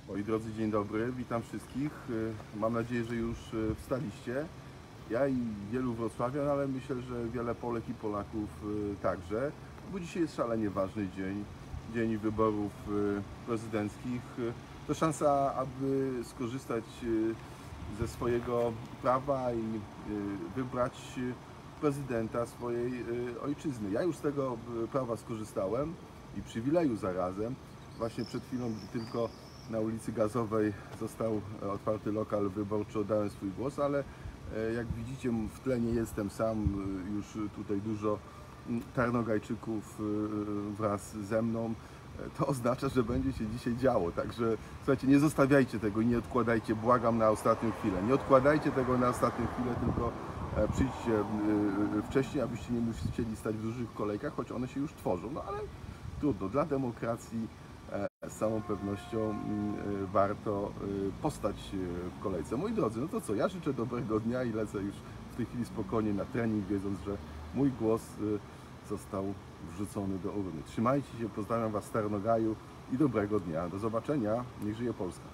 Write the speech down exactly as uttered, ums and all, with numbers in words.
Moi drodzy, dzień dobry, witam wszystkich. Mam nadzieję, że już wstaliście. Ja i wielu wrocławian, ale myślę, że wiele Polek i Polaków także, bo dzisiaj jest szalenie ważny dzień, dzień wyborów prezydenckich. To szansa, aby skorzystać ze swojego prawa i wybrać prezydenta swojej ojczyzny. Ja już z tego prawa skorzystałem i przywileju zarazem. Właśnie przed chwilą tylko na ulicy Gazowej został otwarty lokal wyborczy, oddałem swój głos, ale jak widzicie, w tle nie jestem sam, już tutaj dużo Tarnogajczyków wraz ze mną. To oznacza, że będzie się dzisiaj działo, także słuchajcie, nie zostawiajcie tego i nie odkładajcie, błagam, na ostatnią chwilę. Nie odkładajcie tego na ostatnią chwilę, tylko przyjdźcie wcześniej, abyście nie musieli stać w dużych kolejkach, choć one się już tworzą, no ale trudno, dla demokracji z całą pewnością warto postać w kolejce. Moi drodzy, no to co, ja życzę dobrego dnia i lecę już w tej chwili spokojnie na trening, wiedząc, że mój głos został wrzucony do urny. Trzymajcie się, pozdrawiam Was z Tarnogaju i dobrego dnia. Do zobaczenia, niech żyje Polska.